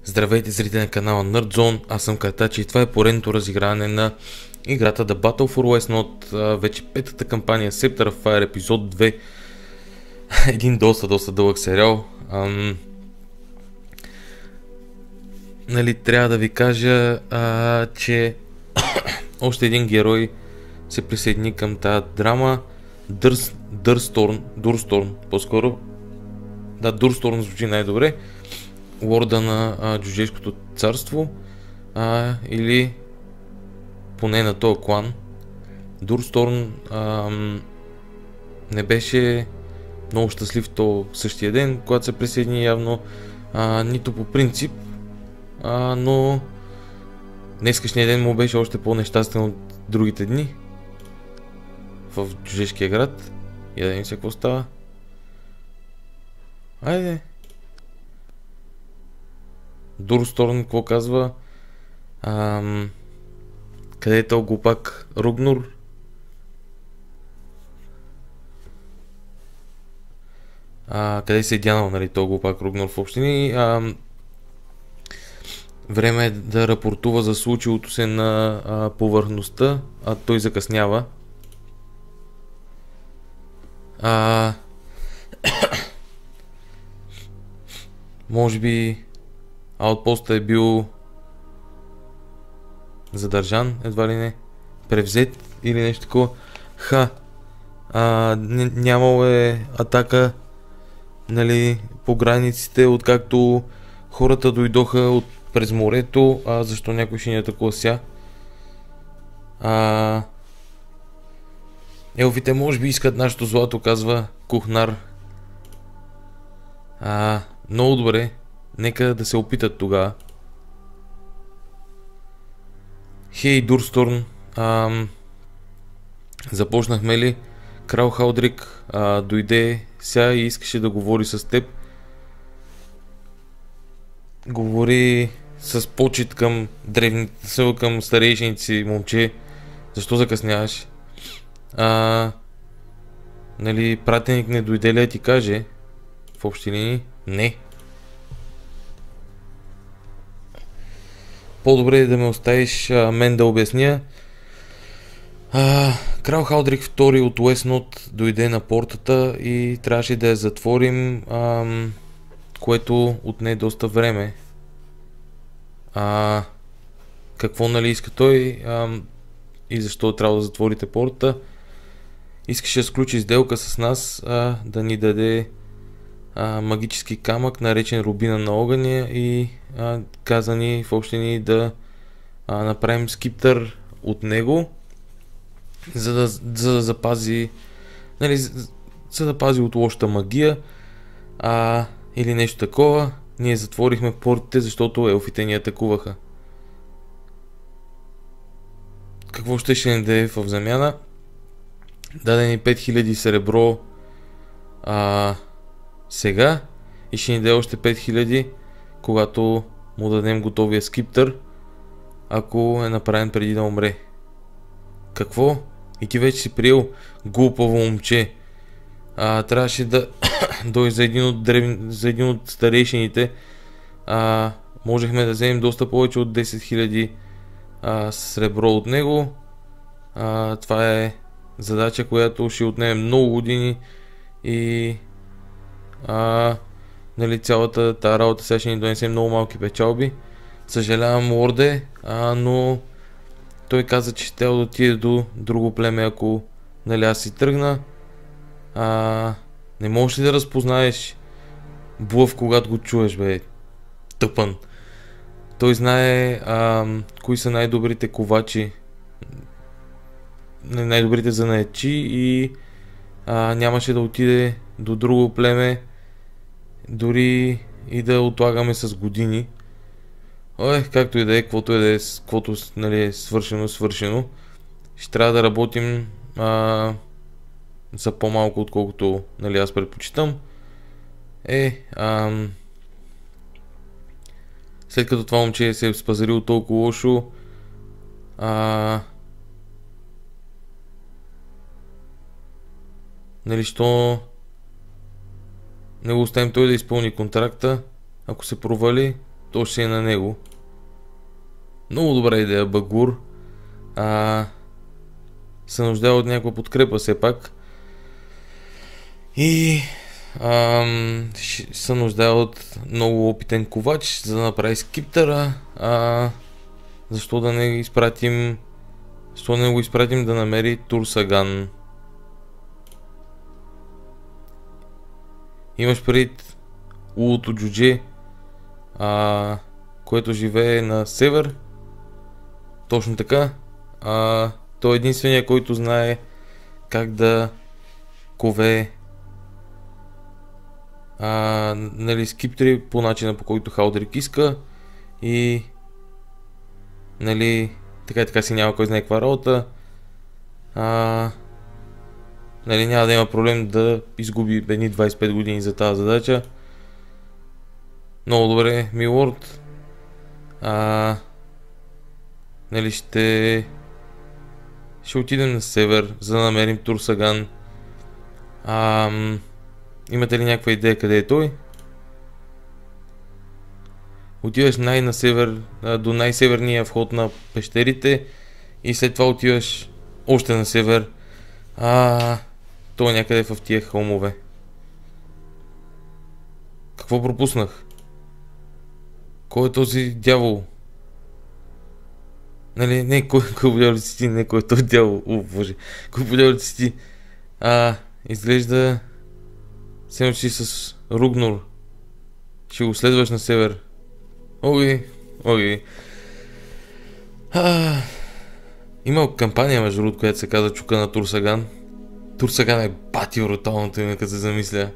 Здравейте, зрители на канала NerdZone, аз съм Картачи и това е поредното разиграване на играта The Battle for West Node, вече петата кампания Scepter of Fire, епизод 2. Един доста дълъг сериал. Трябва да ви кажа, че още един герой се присъедини към тази драма. Дурсторн, по-скоро. Да, Дурсторн звучи най-добре. Лорда на Джуджейското царство, или поне на този клан. Дурсторн не беше много щастлив то същия ден, когато се присъедини явно, нито по принцип, но днескашния ден му беше още по-нещастен от другите дни в Джуджейския град. И да видим се какво става. Айде! Дурсторн какво казва? Къде е този глупак Ругнур? Къде се е дянал, нали, този глупак Ругнур в общини? Време е да рапортува за случилото се на повърхността, а той закъснява. Може би аутпостът е бил задържан, едва ли не, превзет или нещо такова. Нямало е атака, нали, по границите, откакто хората дойдоха през морето. Защо някой ще ни атакува ся? Елфите може би искат нашето злато, казва Кухнар. Много добре. Нека да се опитат тогава. Хей, Дурсторн, започнахме ли? Крал Халдрик дойде сега и искаше да говори с теб. Говори с почет към древните, към старейшиници, момче. Защо закъсняваш? Нали, пратеник не дойде ли да ти каже? В общи линии? Не. По-добре е да ме оставиш мен да обясня. Крал Халдрик II от Уестнот дойде на портата и трябваше да я затворим, което отне доста време. Какво, нали, иска той и защо трябва да затворите портата? Искаше да сключи сделка с нас, да ни даде магически камък, наречен Рубина на огъня, и каза ни в общи ни да направим скиптър от него, за да запази, нали, за да пази от лошата магия, или нещо такова. Ние затворихме портите, защото елфите ни атакуваха. Какво ще ни даде в замяна? Даде ни 5000 сребро сега и ще ни даде още 5000, когато му дадем готовия скиптър, ако е направен преди да умре. Какво? И ти вече си приел, глупаво момче. Трябваше да дойде за един от старейшините. Можехме да вземем доста повече от 10 000 сребро от него. Това е задача, която ще отнеме много години и нали, цялата тази работа сега ще ни донесе много малки печалби. Съжалявам, лорде, но той каза, че ще да отиде до друго племе, ако, нали, аз си тръгна. Не можеш ли да разпознаеш блъв, когато го чуеш, бе? Тъпън. Той знае кои са най-добрите ковачи, най-добрите занаятчи, и нямаше да отиде до друго племе, дори и да отлагаме с години. Както и да е, каквото нали, е свършено. Ще трябва да работим за по-малко, отколкото, нали, аз предпочитам. След като това момче се е спазарил толкова лошо, нали, що не го оставим той да изпълни контракта? Ако се провали, то ще е на него. Много добра идея, Багур. Се нуждае от някаква подкрепа все пак. И се нуждае от много опитен ковач, за да направи скиптъра. Защо да не го изпратим да намери Турсаган? Имаш пред улото джудже, което живее на север. Точно така. Той е единствения, който знае как да кове нали, скиптери по начина, по който Халдрик иска. И нали, така си няма кой знае каква работа. Нали, няма да има проблем да изгуби едни 25 години за тази задача. Много добре, милорд. Нали, ще отидем на север, за да намерим Турсаган. Имате ли някаква идея къде е той? Отиваш на север, до най-северния вход на пещерите и след това отиваш още на север. Той е някъде в тия хълмове. Какво пропуснах? Кой е този дявол? Нали, не, кой подявал си ти, не, кой е този дявол? О, боже, кой подявал си ти? Изглежда се си с Ругнор. Ще го следваш на север. Окей. Има кампания, между другото, която се казва Чука на Турсаган. Турсаган е бати бруталното име, като се замисля.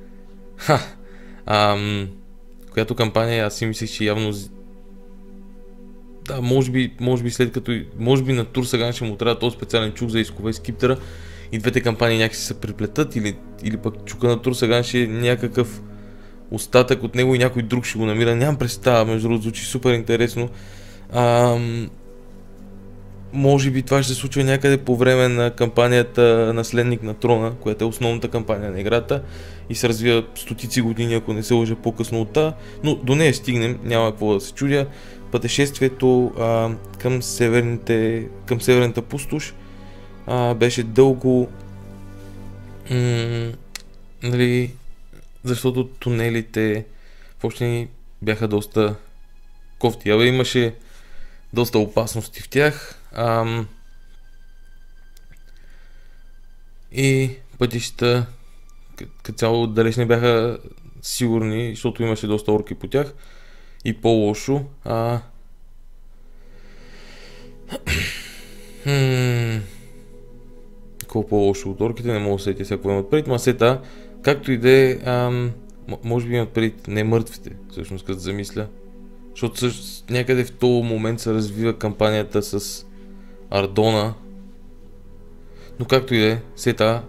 Която кампания, аз си мислех, че явно... Да, може би след като... Може би на Турсаган ще му трябва този специален чук за изкове скиптера и двете кампании някакси се преплетат, или пък Чука на Турсаган ще е някакъв остатък от него и някой друг ще го намира. Нямам представа, между другото, звучи супер интересно. Може би това ще се случва някъде по време на кампанията Наследник на трона, която е основната кампания на играта и се развива стотици години, ако не се лъжа, по-късно от та, но до нея стигнем, няма какво да се чудя. Пътешествието към северната пустош беше дълго, нали, защото тунелите въобще ни бяха доста кофти. Имаше доста опасности в тях. И пътищата като цяло далеч не бяха сигурни, защото имаше доста орки по тях. И по-лошо. Какво по-лошо от орките, не мога да сетя всяко имат предвид, масета, както и да е, може би имат предвид не мъртвите, всъщност като замисля. Защото някъде в този момент се развива кампанията с Ардона. Но както и да е, сета,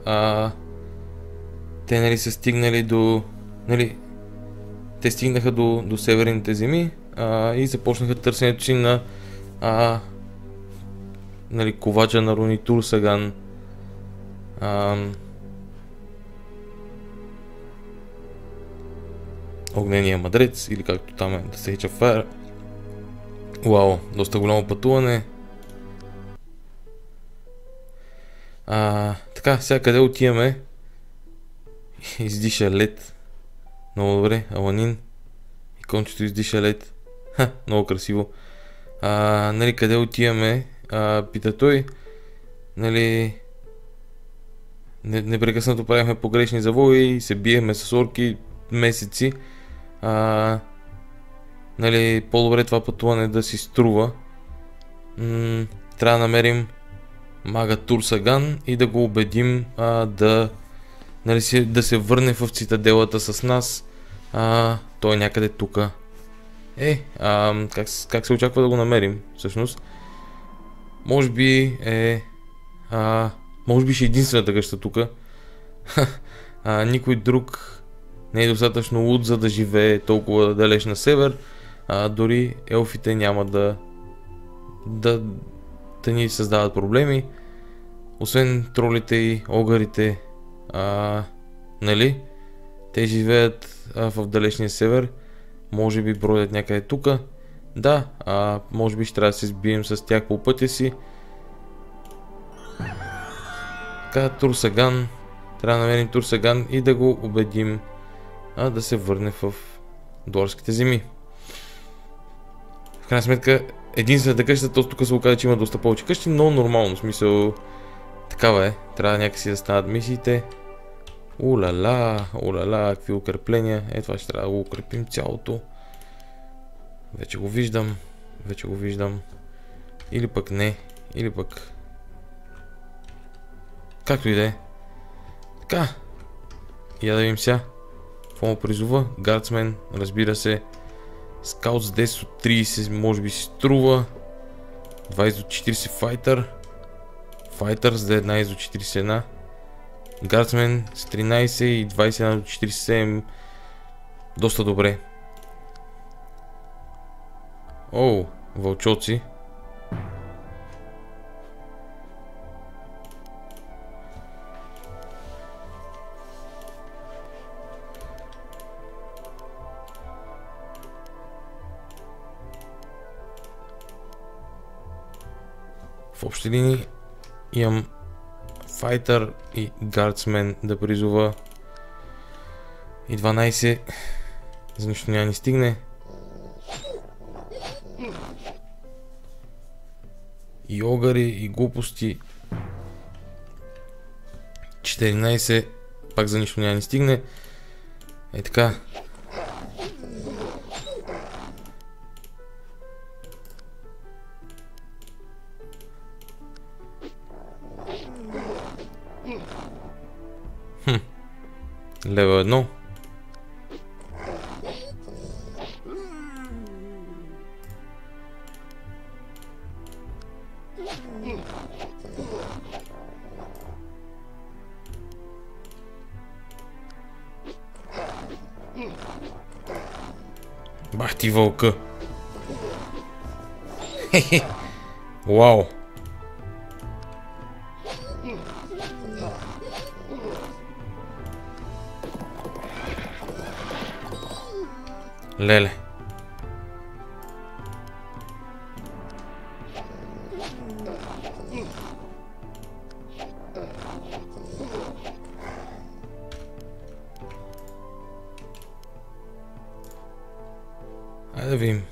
те нали са стигнали до... Нали, те стигнаха до северните земи и започнаха търсенето си на нали, ковача на Руни Турсаган. Огнения мъдрец, или както там е да се хича Файр. Вау, доста голямо пътуване. Така, сега къде отиваме? Издиша лед. Много добре, Аланин. Икончето издиша лед. Много красиво. Нали, къде отиваме? Пита той. Нали... Непрекъснато правихме погрешни завои и се биехме с орки месеци. Нали, по-добре това пътуване да си струва. Трябва да намерим мага Турсаган и да го убедим нали, да се върне в цитаделата с нас. Той е някъде тука. Как се очаква да го намерим всъщност? Може би може би ще е единствената къща тука. Никой друг не е достатъчно луд, за да живее толкова далеч на север. Дори елфите няма да ни създават проблеми. Освен тролите и огарите, нали? Те живеят в далечния север. Може би бродят някъде тука. Да, може би ще трябва да се сбием с тях по пътя си. Така, Турсаган. Трябва да намерим Турсаган и да го убедим да се върне в Дуарските земи. В крайна сметка, единствената къща, то тук се оказа, че има доста повече къщи, но нормално, в смисъл такава е. Трябва някакси да станат мисиите. Улала, какви укрепления. Това ще трябва да го укрепим цялото. Вече го виждам. Или пък не, или пък... Както и да е. Така. Я да видим сега. Какво му призова? Гардсмен, разбира се. Скаут с 10 от 30 може би си струва. 20 от 40 файтър. Файтър с 11 от 41. Гардсмен с 13 и 21 от 47. Доста добре. Оу, вълчоци. В общи линии имам файтър и гардсмен да призова. И 12. За нищо няма ни стигне. И огари, и глупости. 14. Пак за нищо няма ни стигне. Е така. Левел 1. Бах ти вълка. Хе-хе. Вау. Леле. Айде да видим.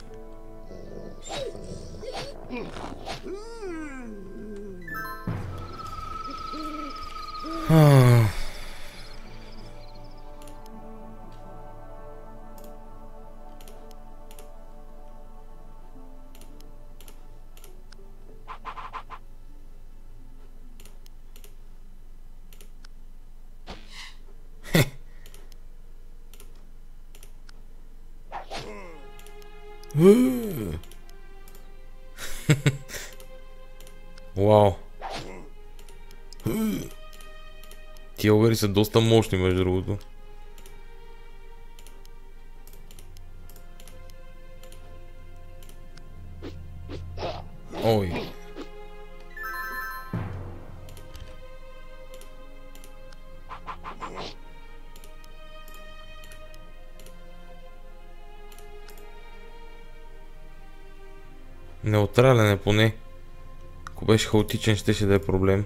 Вау. Тия огари са доста мощни, между другото. Ой. Неутрален е поне. Ако беше хаотичен, щеше да е проблем.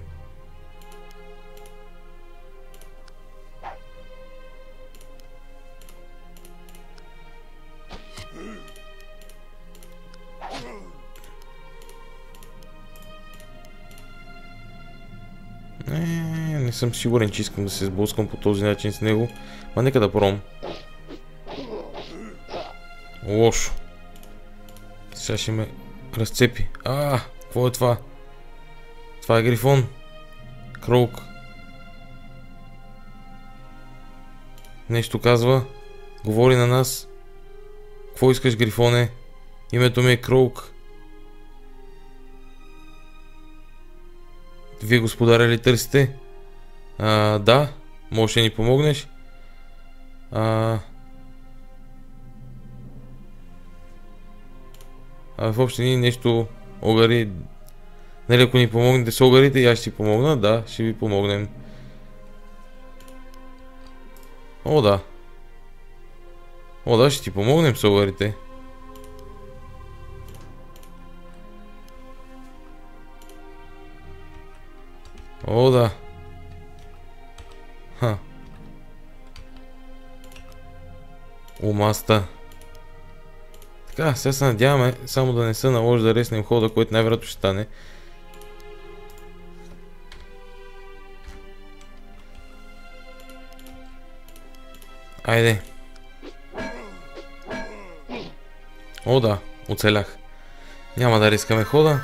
Не съм сигурен, че искам да се сблъскам по този начин с него. Ма нека да пробвам. Лошо. Сега ще ме разцепи. Какво е това? Това е грифон. Кроук. Нещо казва. Говори на нас. Какво искаш, грифоне? Името ми е Кроук. Вие, господаря, ли търсите? Да. Можеш да ни помогнеш? В общи линии нещо огари. Нали, ако ни помогнете с огарите, аз ще ти помогна. Да, ще ви помогнем. О, да. О, да, ще ти помогнем с оварите. О, да. Ха. Умаста. Така, сега се надяваме само да не се наложи да реснем хода, който най-вероятно ще стане. Айде. О, да, оцелях. Няма да рискаме хода.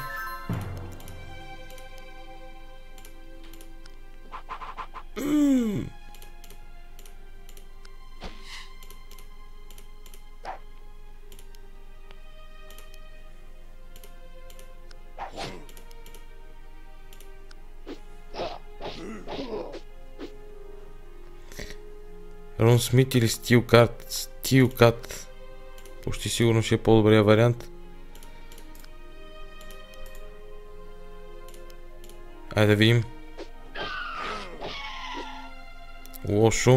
Рон Смит или Стилкат? Стилкат. Почти сигурно ще е по-добрия вариант. Айде да видим. Лошо.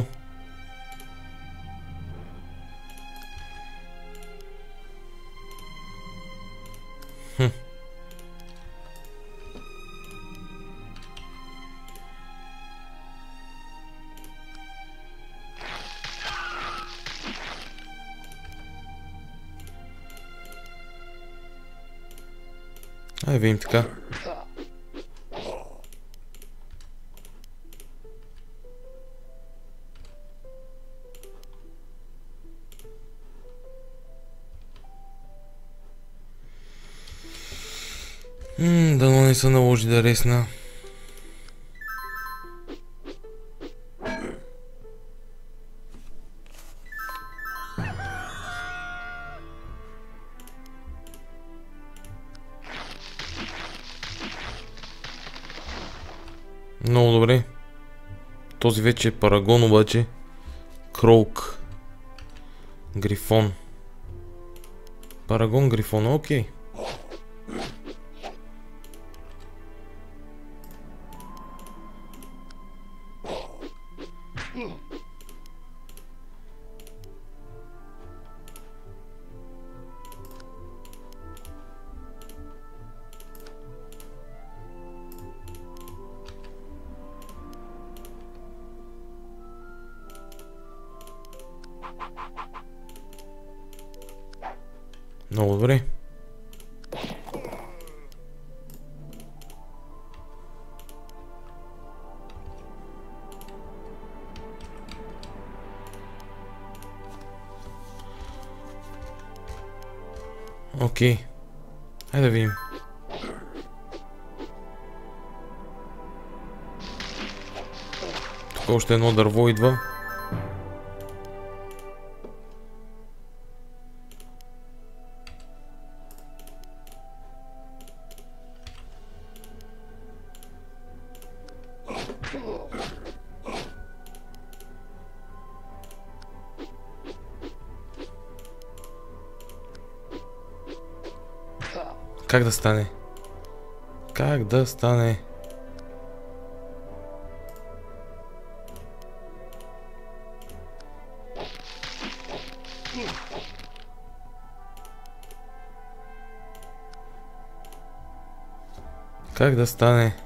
Айде видим така. Дано не се наложи да ресна. Много добре. Този вече е Парагон обаче. Кроук. Грифон. Парагон, Грифон, окей. Много добре. Окей. Хайде да видим. Тук още едно дърво идва. Как да стане? Как да стане? Как да стане?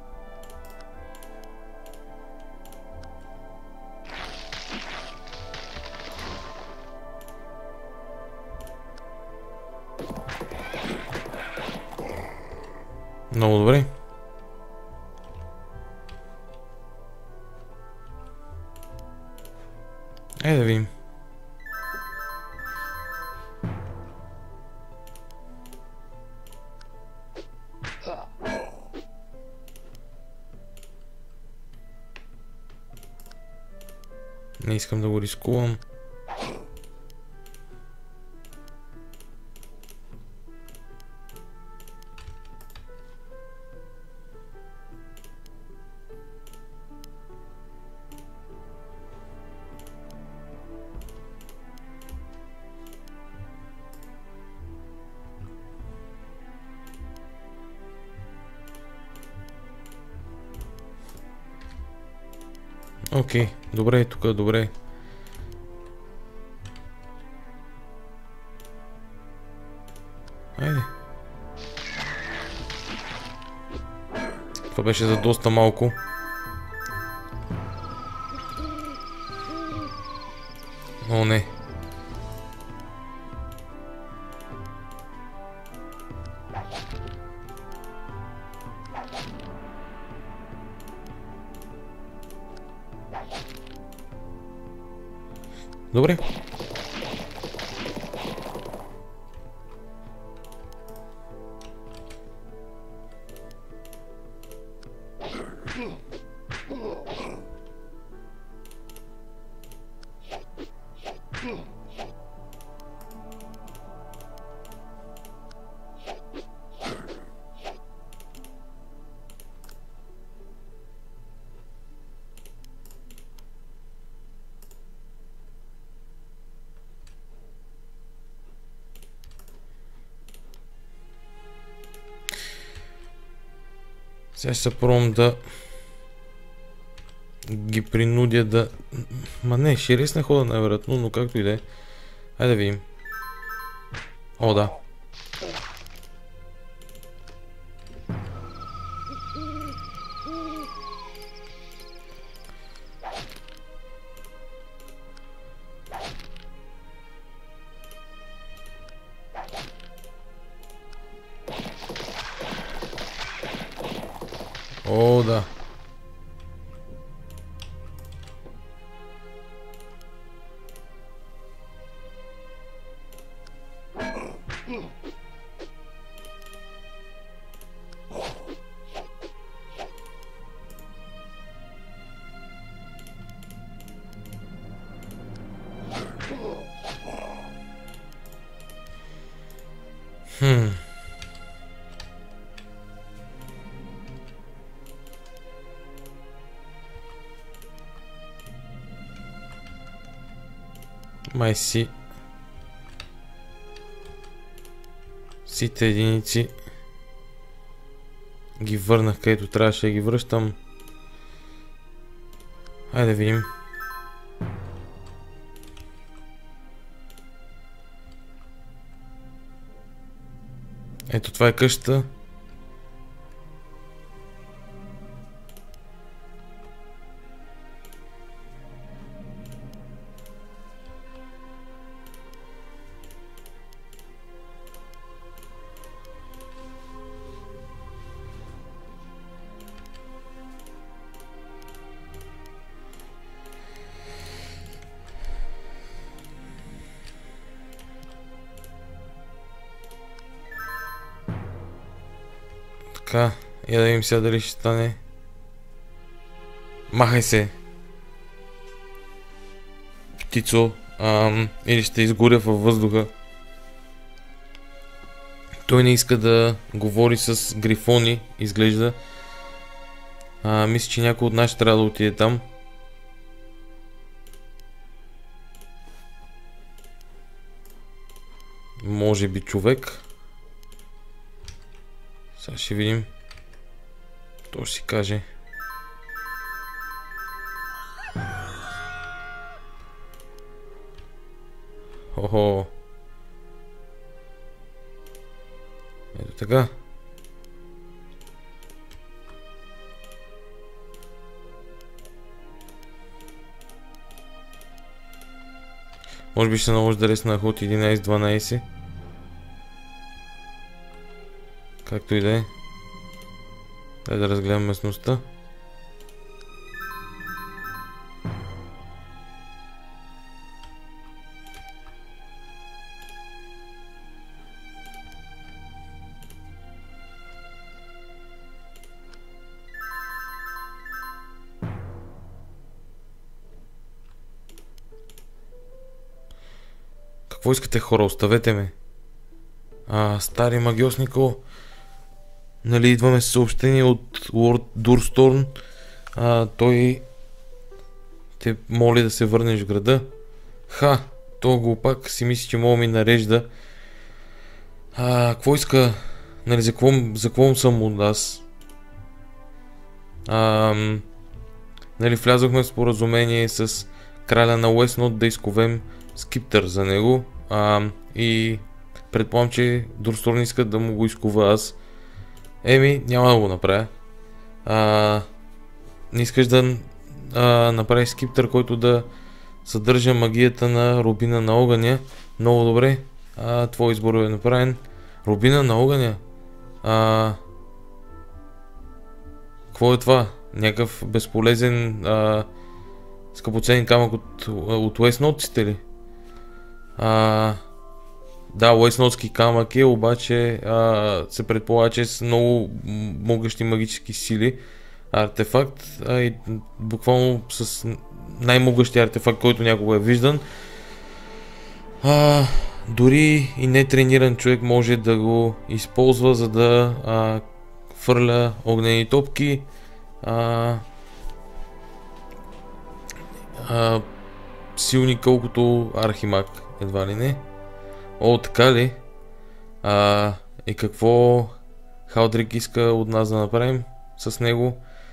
Много добре. Айде да видим. Не искам да го рискувам. Окей, добре, тук добре. Айде. Това беше за доста малко. О, не. Добре. Сега ще се пробвам да ги принудя да... Ма не, ще ресне хода най-вероятно, но както и да е. Хайде да видим. О, да. О, да. Май си. Сите единици ги върнах където трябваше да ги връщам. Хайде да видим. Ето това е къщата. Така, я да видим сега дали ще стане. Махай се, птицо, или ще изгоря във въздуха. Той не иска да говори с грифони, изглежда. Мисля, че някой от нас ще трябва да отиде там. Може би човек. Сега ще видим. То ще си каже. Охо. Ето така. Може би ще наложи да ресна ход 11-12. Както и да е. Дай да разгледам местността. Какво искате, хора? Оставете ме. Стари магиоснико. Нали, идваме с съобщение от Лорд Дурсторн. Той те моли да се върнеш в града. То глупак си мисли, че мога ми нарежда. Какво иска? Нали, за какво съм от аз? Нали, влязохме в споразумение с краля на Уестнот да изковем скиптър за него. И предполагам, че Дурсторн иска да му го изкува аз. Еми, няма да го направя. Не искаш да направиш скиптър, който да съдържа магията на Рубина на огъня. Много добре. Твой избор е направен. Рубина на огъня. Какво е това? Някакъв безполезен скъпоценен камък от уестнотците ли? Да, уестнотски камък е, обаче се предполага, че с много могъщи магически сили артефакт, и буквално с най-могъщия артефакт, който някога е виждан. Дори и нетрениран човек може да го използва, за да фърля огнени топки. Силни колкото архимаг, едва ли не. О, така ли? И какво Халдрик иска от нас да направим с него?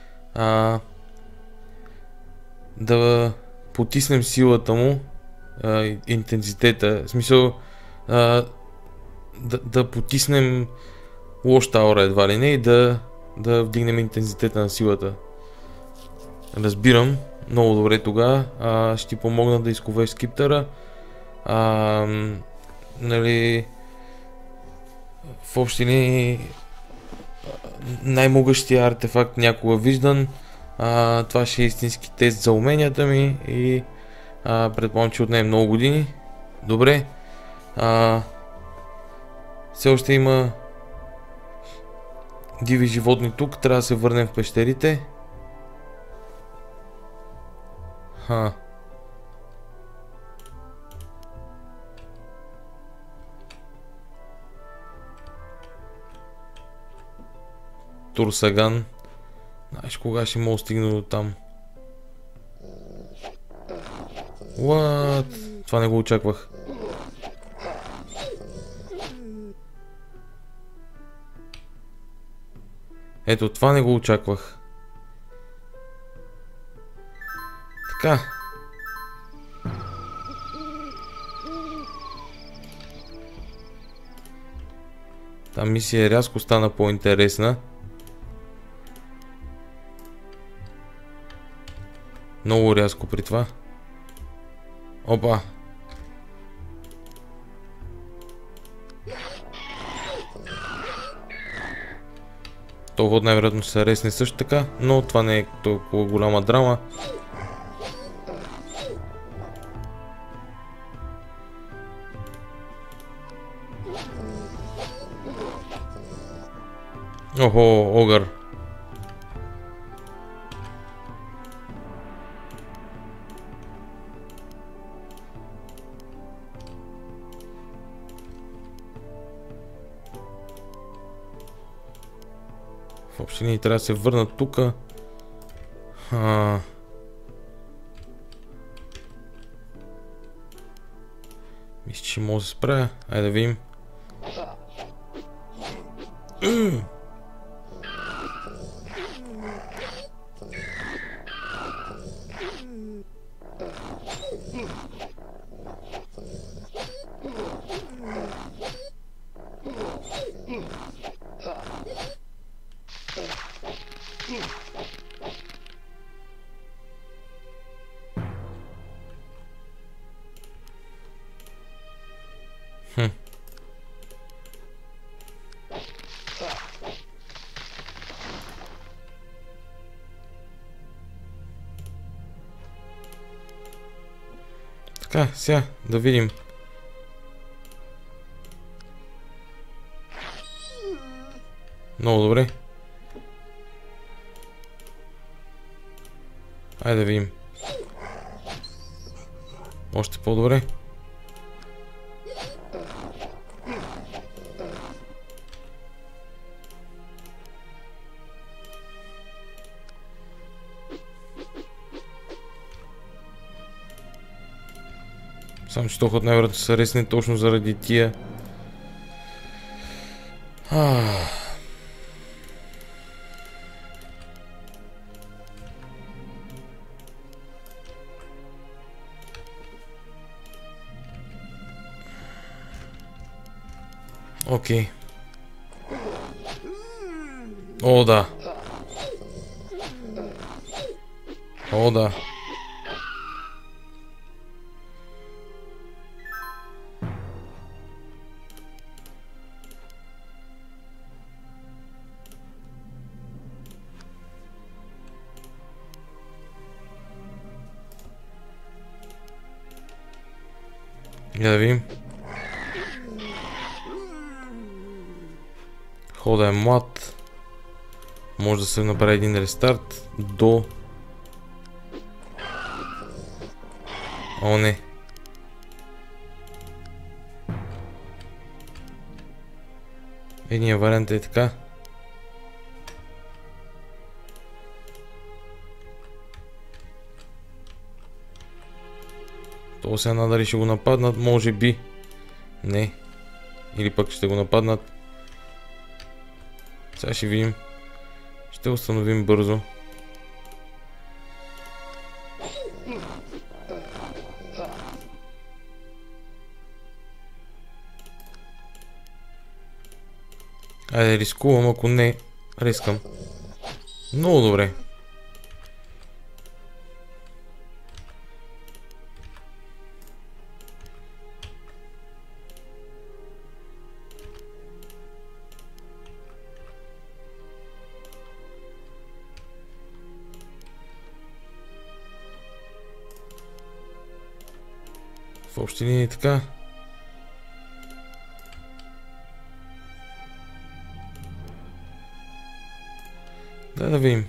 Да потиснем силата му, интензитета, в смисъл да потиснем лошата аура едва ли не и да вдигнем интензитета на силата. Разбирам, много добре тогава. Ще ти помогна да изковеш скиптъра. Нали, в общи линии най-могъщия артефакт някога виждан. Това ще е истински тест за уменията ми и предполагам, че отнеме много години. Добре. Все още има диви животни тук. Трябва да се върнем в пещерите. Турсаган. Знаеш кога ще мога стигна до там? What? Това не го очаквах. Ето, това не го очаквах. Така. Та мисия рязко стана по-интересна. Много рязко при това. Опа. То вод най-вероятно се аресне също така, но това не е толкова голяма драма. Охо, огър. Въобще ни трябва да се върнат тука. Мисля, че мога да се справя. Айде да видим. Така, сега да видим. Много добре. Айде да видим. Още по-добре. Само че толкова най-вероятно се аресне точно заради тия. Окей. О, да. О, да. Я да видим. Хода е млад. Може да се направи един рестарт до... О, не. Едният вариант е така. То сега надали ще го нападнат, може би. Не. Или пък ще го нападнат. Сега ще видим. Ще установим бързо. Айде, рискувам, ако не, рискам. Много добре. В общи линии така. Дай да видим.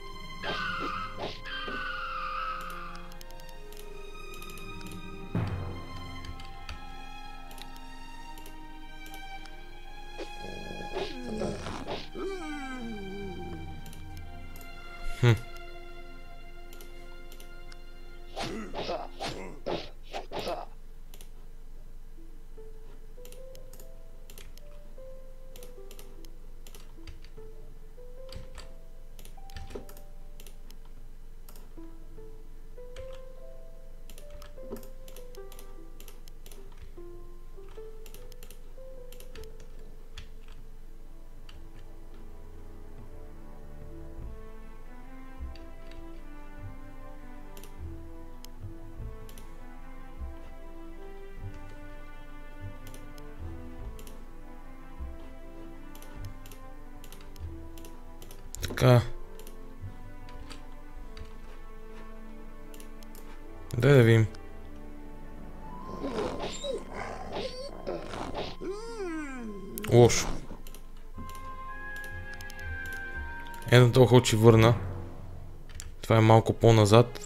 Така. Дай да видим. Лошо. Ето този ход ще върна. Това е малко по-назад.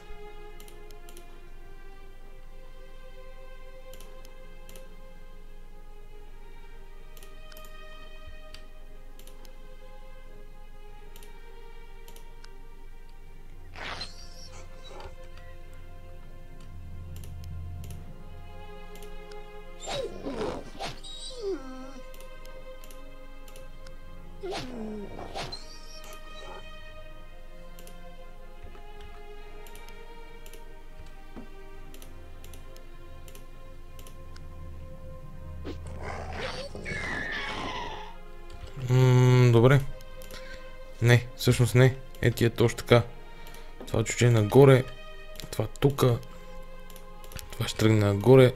Добре. Не, всъщност не. Ети е точно така. Това чуче нагоре. Това тука. Това ще тръгне нагоре.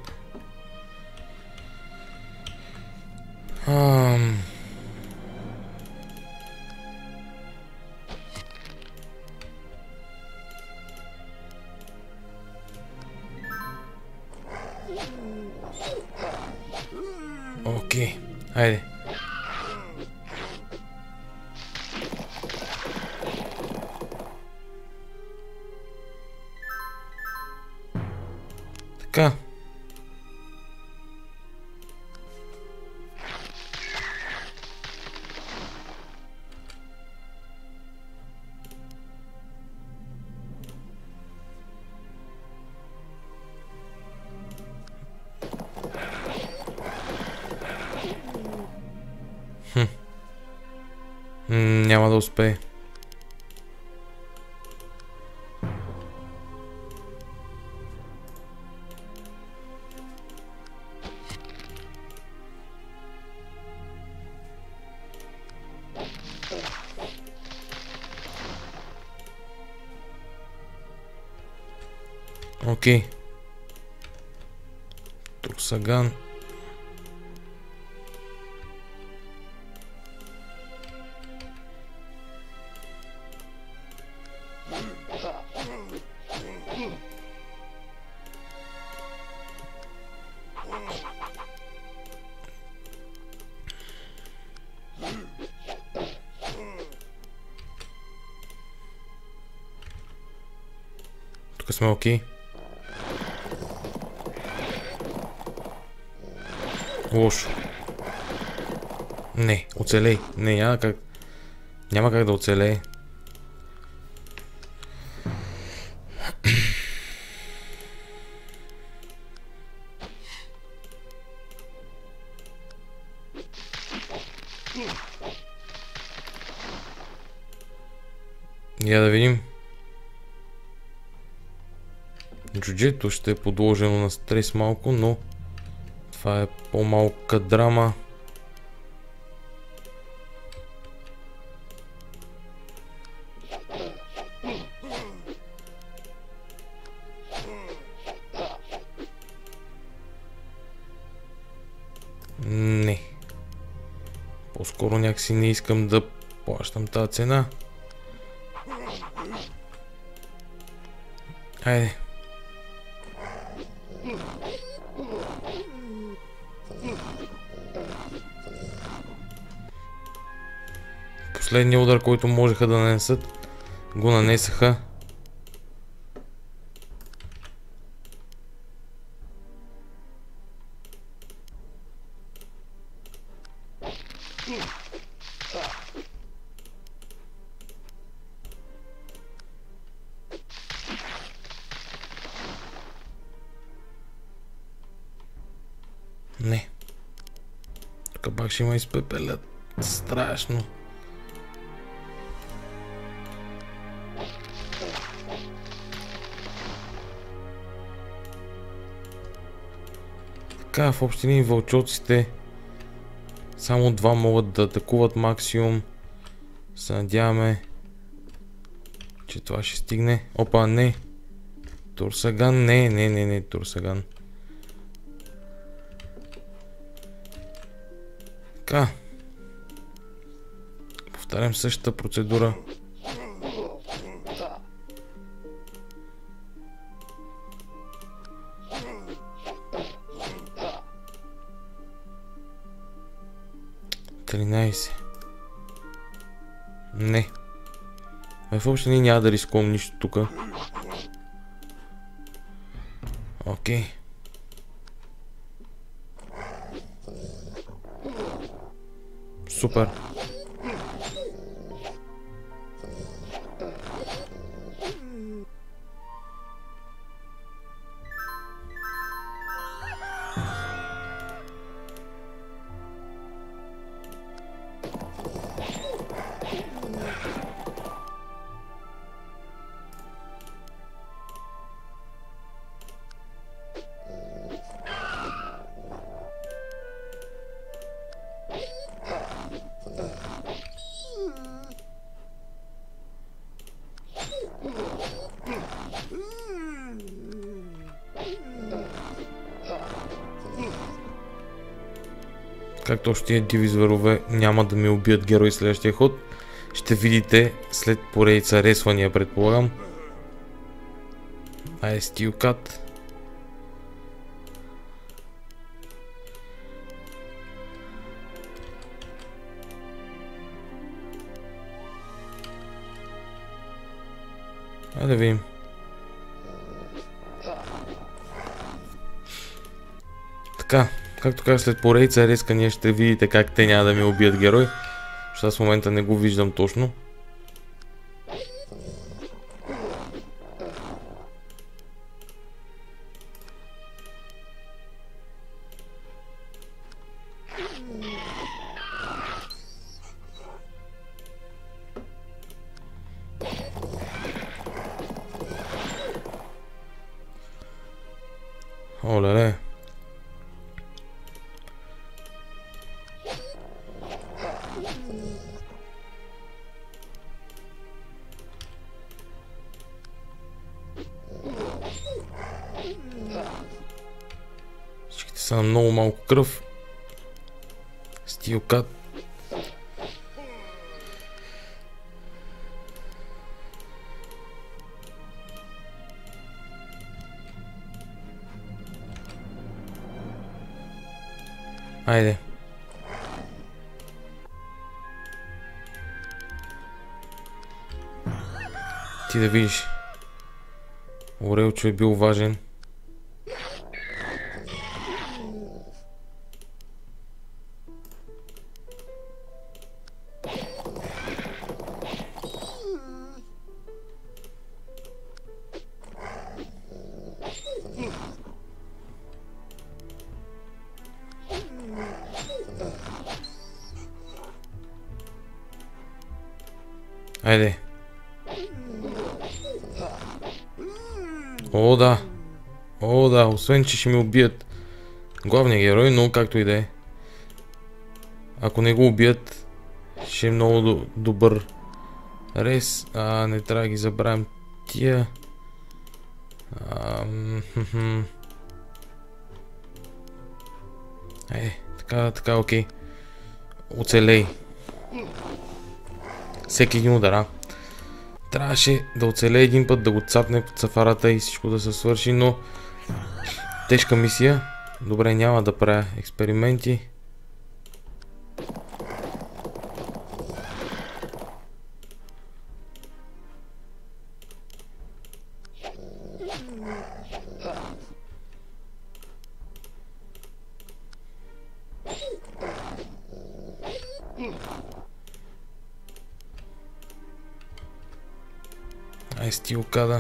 Окей. Хайде. Така. Няма да успее. Окей. Турсаган. Тук сме окей. Лошо. Не, оцелей. Не, няма как. Няма как да оцелее. Я да видим. Джуджето ще е подложено на стрес малко, но това е по-малка драма. Не. По-скоро някакси не искам да плащам тази цена. Хайде. Последният удар, който можеха да нанесат, го нанесаха. Не. Тук пак ще има изпепелят. Страшно. Така, в общини вълчоците само два могат да атакуват максимум. Се надяваме, че това ще стигне. Опа, не. Турсаган, не, Турсаган. Така. Повтарям същата процедура. Не. Въобще ние няма да рискувам нищо тук. Окей. Супер. Как точно тия диви зверове няма да ми убият герой следващия ход, ще видите след поредица ресвания, предполагам. Айде, стилкат. Айде да видим. Така, както казах, след поредица рескания ще видите как те няма да ми убият герой. Защото аз в момента не го виждам точно. Оле-ле. Са много малко кръв. Стилкат. Айде. Ти да видиш. Орелчо е бил важен. Айде. О, да. О, да. Освен, че ще ми убият главния герой, но както и да е. Ако не го убият, ще е много добър рейс. Не трябва да ги забравям тия. Така, окей. Оцелей. Всеки един удар, трябваше да оцелее един път, да го цапне под сафарата и всичко да се свърши, но тежка мисия. Добре, няма да правя експерименти. Ай, стилкада.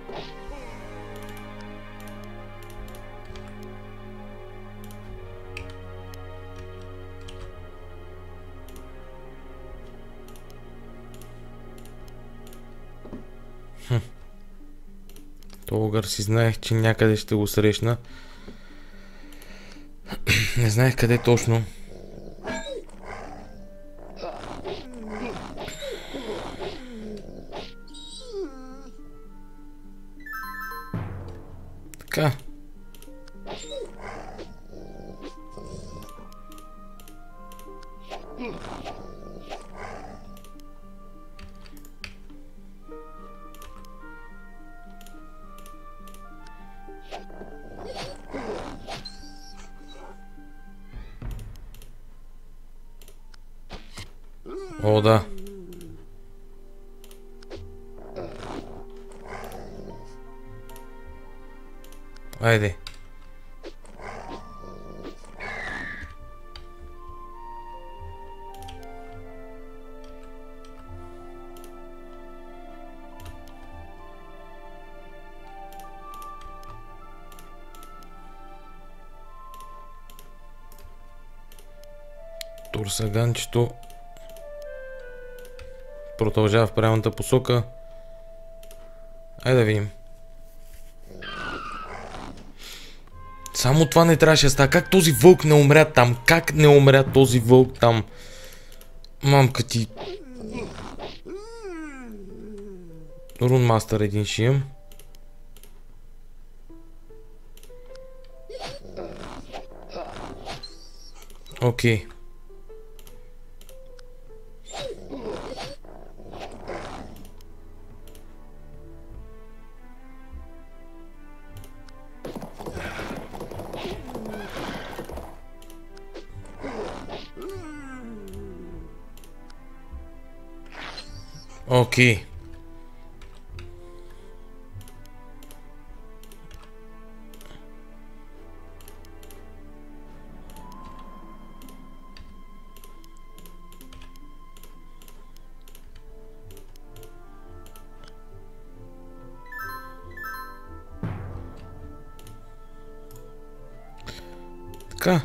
Тогър си знаех, че някъде ще го срещна. Не знаех къде точно. Така. О, да. Айде. Турсаганчето продължава в правилната посока. Айде да видим. Само това не трябваше да става. Как този вълк не умря там? Как не умря този вълк там? Мамка ти. Рунмастър един ще имам. Окей. Окей. Така.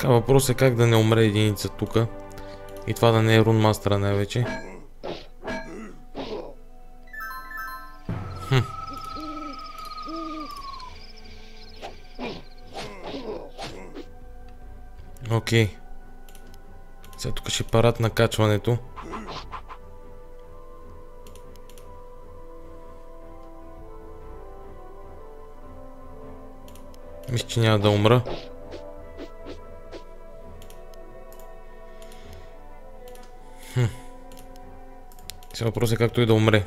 Сега въпрос е как да не умре единица тук. И това да не е рунмастера най-вече. Окей. Сега тук ще парат на качването. Мисля, че няма да умра. Сега въпрос е как той да умре.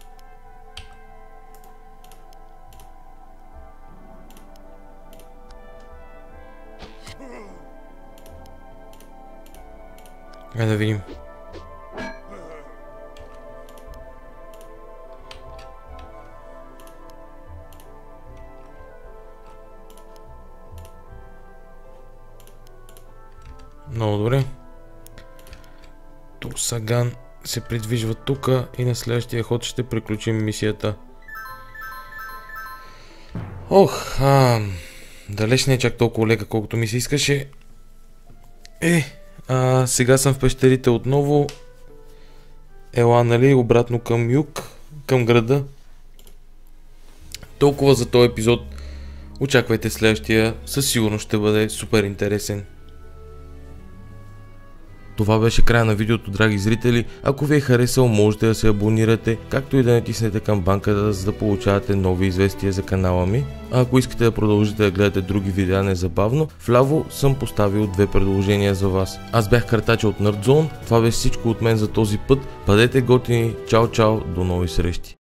Айде да видим. Много добре. Турсаган се придвижва тук и на следващия ход ще приключим мисията. Ох, далеч не е чак толкова лека, колкото ми се искаше. Сега съм в пещерите отново. Ела, нали, обратно към юг, към града. Толкова за този епизод. Очаквайте следващия, със сигурност ще бъде супер интересен. Това беше края на видеото, драги зрители. Ако ви е харесал, можете да се абонирате, както и да натиснете камбанката, за да получавате нови известия за канала ми. А ако искате да продължите да гледате други видеа незабавно, вляво съм поставил 2 предложения за вас. Аз бях Картача от NerdZone, това беше всичко от мен за този път. Бъдете готини, чао чао, до нови срещи!